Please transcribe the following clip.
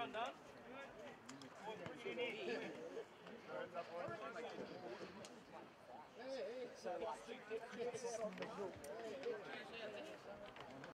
one done. So like 2 pictures on the group.